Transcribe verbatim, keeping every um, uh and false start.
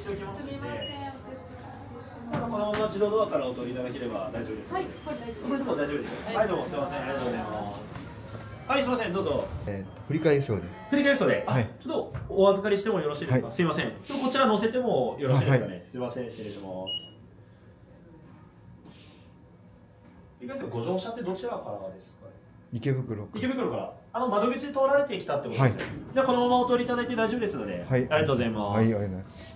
しておきますので。 すみません。 このまま自動ドアからお取りいただければ大丈夫です。 はい、これ大丈夫。 これでも大丈夫ですよ。はい、どうもすみません、ありがとうございます。はい、すみません、どうぞ。 えー、振り替え証で。 振り替え証で、あ、はい、ちょっとお預かりしてもよろしいですか。はい、すみません。ちょっとこちら載せてもよろしいですかね。はい、すみません、失礼します。振り替え証ご乗車ってどちらからですか。 池袋。 池袋から、あの窓口通られてきたってことですね。はい、じゃあこのままお通りいただいて大丈夫ですので。はい、ありがとうございます。 はい、ありがとうございます。